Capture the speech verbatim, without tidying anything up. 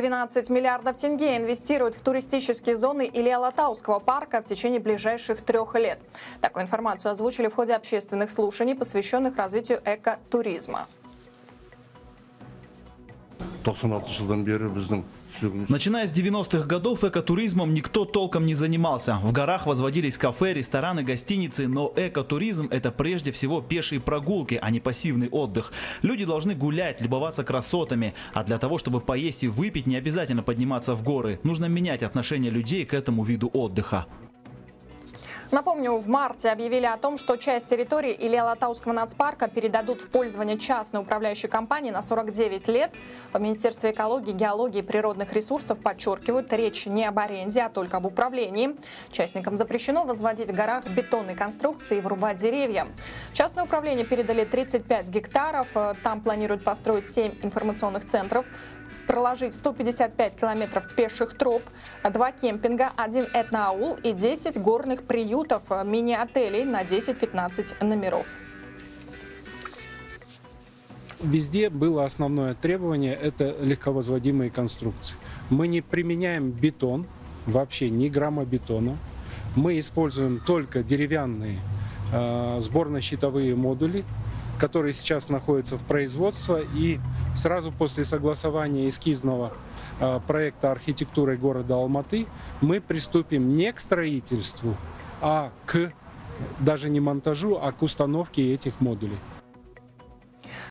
двенадцать миллиардов тенге инвестируют в туристические зоны Илья-Алатауского парка в течение ближайших трех лет. Такую информацию озвучили в ходе общественных слушаний, посвященных развитию экотуризма. Начиная с девяностых годов экотуризмом никто толком не занимался. В горах возводились кафе, рестораны, гостиницы, но экотуризм – это прежде всего пешие прогулки, а не пассивный отдых. Люди должны гулять, любоваться красотами, а для того, чтобы поесть и выпить, не обязательно подниматься в горы. Нужно менять отношение людей к этому виду отдыха. Напомню, в марте объявили о том, что часть территории Илья-Алатауского нацпарка передадут в пользование частной управляющей компании на сорок девять лет. В Министерстве экологии, геологии и природных ресурсов подчеркивают, речь не об аренде, а только об управлении. Частникам запрещено возводить в горах бетонные конструкции и вырубать деревья. В частное управление передали тридцать пять гектаров. Там планируют построить семь информационных центров, проложить сто пятьдесят пять километров пеших троп, два кемпинга, один этноаул и десять горных приютов, мини-отелей на десять-пятнадцать номеров. Везде было основное требование – это легковозводимые конструкции. Мы не применяем бетон, вообще ни грамма бетона. Мы используем только деревянные э, сборно-щитовые модули, которые сейчас находятся в производстве, и сразу после согласования эскизного э, проекта архитектуры города Алматы мы приступим не к строительству, а к, даже не монтажу, а к установке этих модулей.